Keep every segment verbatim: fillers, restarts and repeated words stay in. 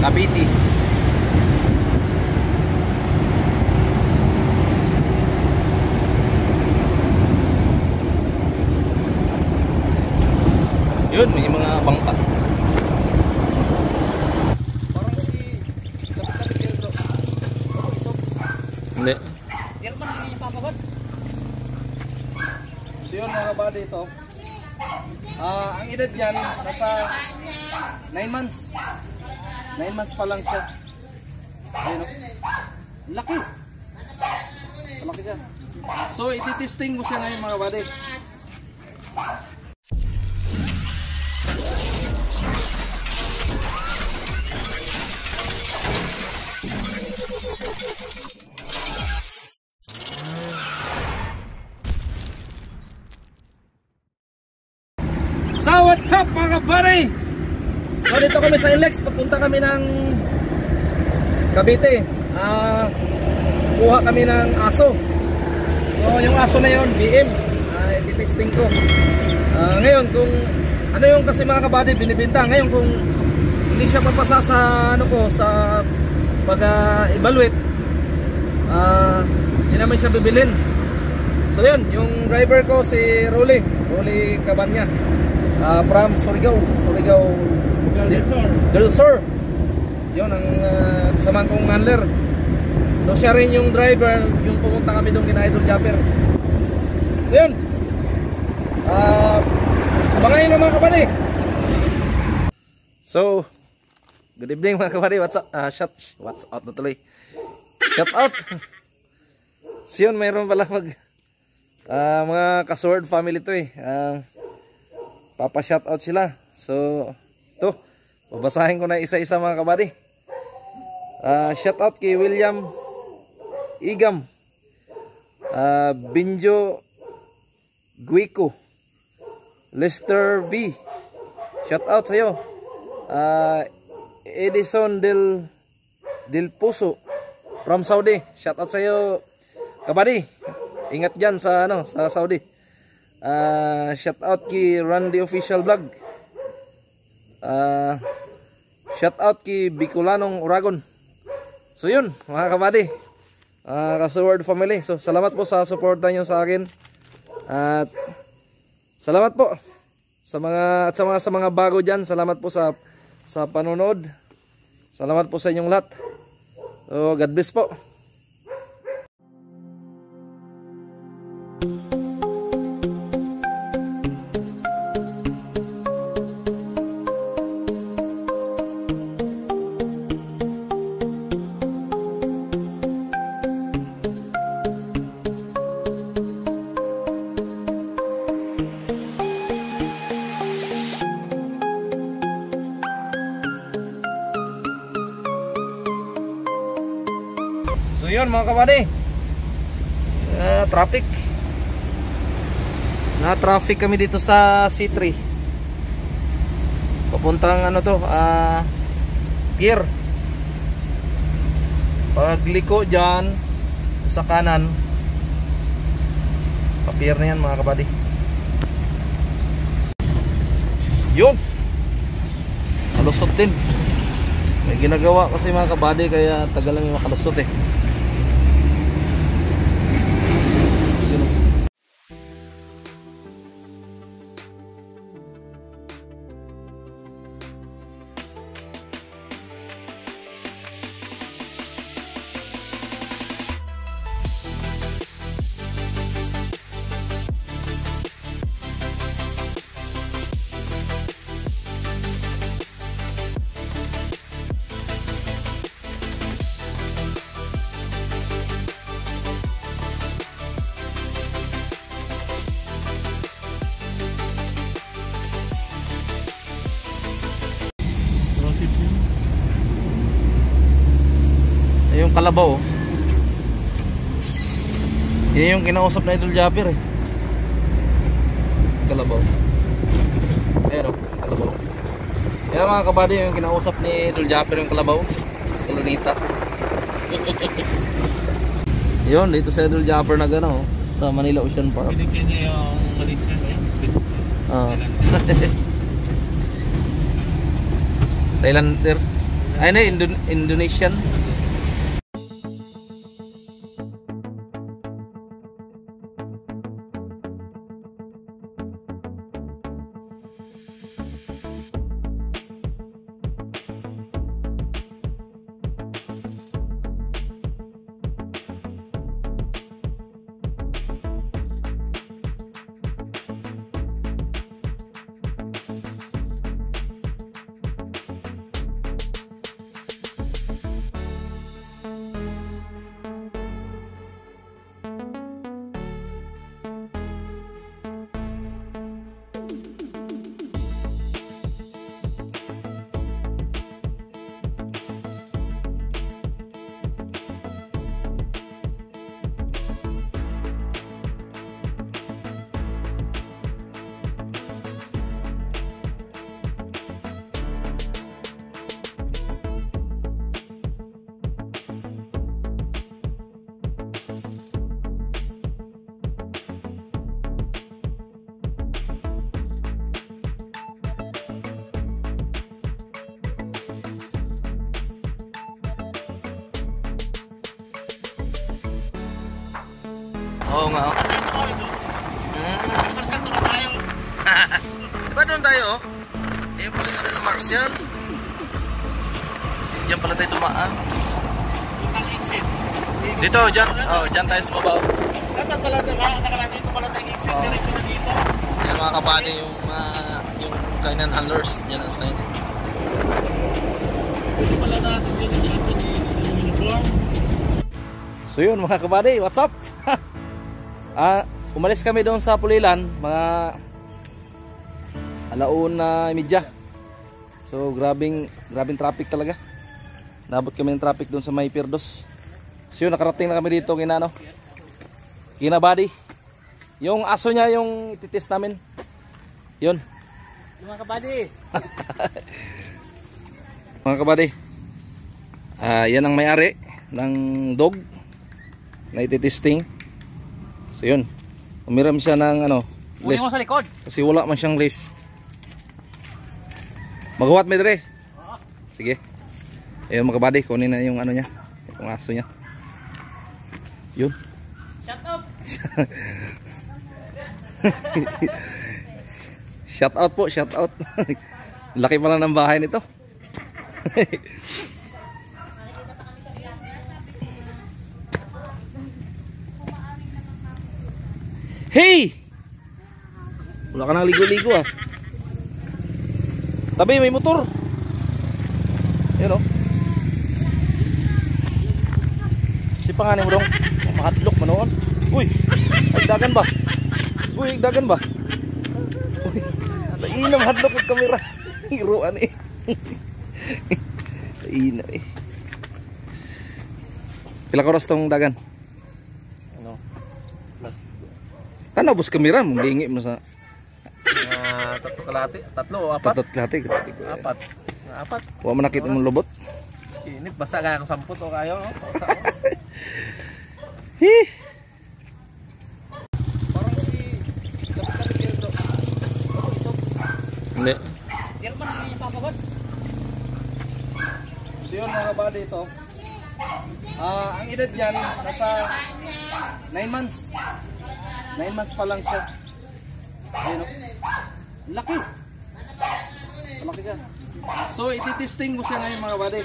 Cavite. Yun, may mga bangka. Parang si Kapitán Pedro. Oh, isog. Hindi. German hindi niya papagod. So yun mga kabady, ito. Uh, ang edad niyan, nasa nine months. nine months pa lang siya. Ayun o. Laki. Laki siya. So ititesting ko siya ngayon mga kabady. So what's up mga kabady? So dito kami sa Ilex, papunta kami ng Cavite. uh, Kuha kami ng aso. So yung aso na yun, B M, uh, ititesting ko. uh, Ngayon kung ano yung kasi mga kabady binibenta. Ngayon kung hindi siya papasa sa ano ko, sa pag-evaluate, uh, hindi naman siya bibilin. So yun, yung driver ko si Rolly Rolly Cabanya, uh, from Surigao Surigao Del Sur. Yun ang uh, kasamahan kong handler. So siya rin yung driver yung pumunta kami doon kina Idol Japper. So yun, uh, abangayin na mga kabady. So good evening mga kabady. What's up? Uh, shut, what's out na tuloy. Shout out. So yun, mayroon pala mag uh, mga ka-sword family to eh. uh, Papa shout out sila. So to, babasahin ko na isa-isa mga kabady. uh, Shout out kay William Igam, uh, Binjo Guico, Lester V, shout out sa'yo. uh, Edison Del Del Puso from Saudi, shout out sa'yo kabady. Ingat dyan sa, ano, sa Saudi. uh, Shout out kay Randy Official Vlog. uh, Shout out kay Bicolanong Uragon. So yun mga kabady, uh, ka-sword family. So salamat po sa suporta nyo sa akin. At salamat po sa mga at sa mga sa mga bago diyan. Salamat po sa sa panonood. Salamat po sa inyong lahat. So God bless po. So yun mga kabady, uh, traffic na traffic kami dito sa C three papuntang ano to, uh, pier. Pagliko dyan sa kanan, pa-pier na yan mga kabady. Yun, malusot din. May ginagawa kasi mga kabady, kaya tagal lang yung makalusot eh. Yung kalabaw, yun yung kinausap na Idol Japper eh. Kalabaw. Ayan o, kalabaw. Yan mga kabady, yung kinausap ni Idol Japper, yung kalabaw si Lunita. Yun, dito sa Idol Japper na gano'n, sa Manila Ocean Park. Binigyan niya yung Malaysia eh. Ah. Thailander. Ay, na, Indo- Indonesian. Oo nga. Oh. Saan na tayo? Diba doon tayo? Ayan pala yung ano, Marcial. Diyan pala tayo tumaan. Ang exit. Dito, dyan. Oh, dyan tayo sa babaw. Dapat pala na nakalagay ko pala tayong exit. Diretso na dito. Ayan mga kabady yung, uh, yung kainan handlers. Dyan ang sign. Dito pala natin dito dito yung uniform. So yun mga kabady, what's up? Ah, umalis kami doon sa Pulilan, mga alauna media. So grabing grabing traffic talaga. Nabot kami ng traffic doon sa May Pirdos. So yun, nakarating na kami dito kina ano. Kina Buddy. Yung aso niya yung ititest namin. Yun. Mga kabady. Mga kabady. Ah, yan ang may-ari ng dog na ititesting. So yun, umiram siya ng ano, Kunin leash. mo sa likod. Kasi wala man siyang leash. Maghuwat may dire. Sige. Ayun mga kabady, kunin na yung ano niya, yung aso niya. Yun. Shut up. Shout out po, shout out. Laki pala ng bahay nito. Hey! Wala ka nang ligo-ligo ah. Tabi, may motor. Ayan o. Si panganin mo dong. Mahadlok manoon. Uy! Agdagan ba? Uy, agdagan ba? Uy! Tainam hadlok ang kamera. Hiruan eh. Tainam eh. Pila ka oras tong dagan? Ano? Plus Tanabos kamera, manglingi mo sa uh, tatlo kalahati, tatlo o apat? tatot lati. Apat. Apat. Huwag mo nakita mong lobot. Init, basta kaya kung samput o kayo. No? Hih! Parang si Kapitán Gerdo. Oh, isog. Hindi. German, hindi niya papagod. So yun mga kabady ito. Ah, ang edad niyan nasa nine months. nine months pa lang siya. Ayun o. Laki. Laki ka. So ititesting ko siya ngayon mga kabady.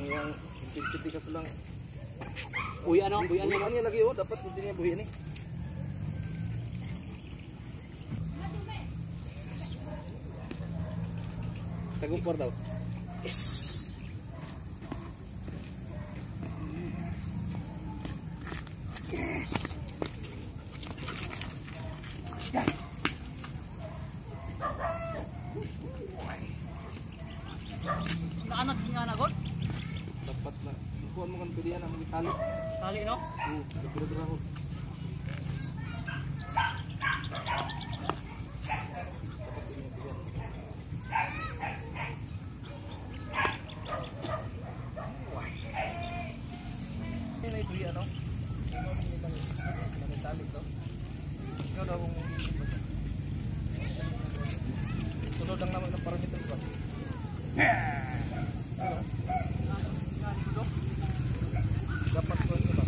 yang intensity kasi lang. Uy, ano? Uy, ano? Buhian niya lagi oh, dapat hindi niya buhian eh. Tagumpor daw. Yes! Yes! Yes! Naanak nga na gol? Dapat na. Kuhaan mo kan pilihan ang mga tali. Tali, no? Oo, dagdag ako. Ini na ito ano? May tali to. Ikaw daw kung sunod lang naman ng parameters ba? Dapat ko ito ba?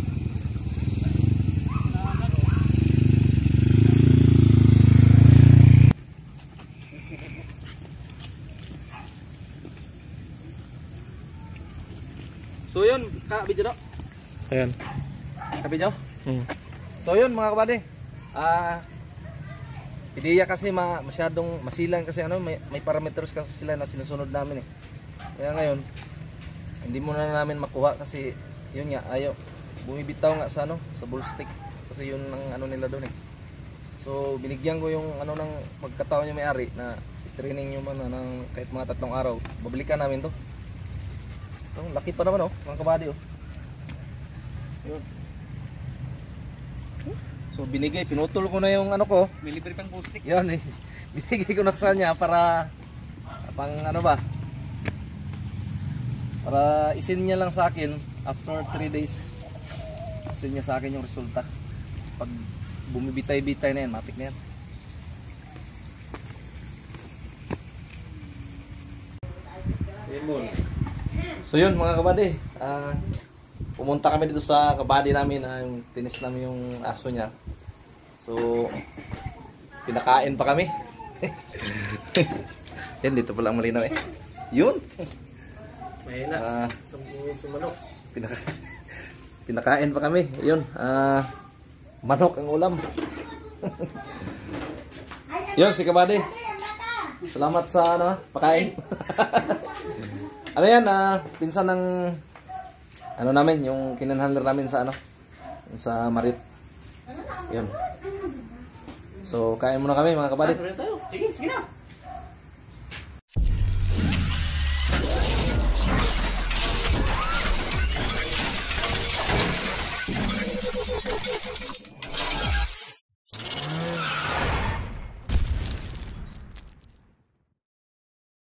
So yun, ka-video daw. Ayan. Ka-video? Hmm. So yun mga kabady. Ah, ideya kasi ma masyadong masilan kasi ano, may, may parameters kasi sila na sinusunod namin eh. Kaya ngayon, hindi muna namin makuha kasi yun nga, ayaw. Bumibitaw nga sa ano, sa bull stick. Kasi yun ang ano nila doon eh. So binigyan ko yung ano ng magkataon yung may-ari na training nyo man ng kahit mga tatlong araw. Babalikan namin to. Ito, laki pa naman oh, mga kabady oh. Yun. So binigay, pinutol ko na yung ano ko. May libre pang bull stick. Yan eh. Binigay ko na sa kanya para pang ano ba? Para isin niya lang sa akin after three days. Isin niya sa akin yung resulta. Pag bumibitay-bitay na yan, matik na yan. So yun mga kabady, uh, pumunta kami dito sa kabady namin, uh, yung tinis namin yung aso niya. So pinakain pa kami. Yan, dito pala ang malinaw eh. Yun. Mahina. Uh, Sa manok. pinaka pinakain pa kami. Yun, uh, manok ang ulam. Yun si kabady. Salamat sa ano, pakain. Ano yan, uh, pinsan ng ano namin, yung kinanhandler namin sa ano, sa Marit. Yun. So, kain muna kami mga kabady. Sige, sige na.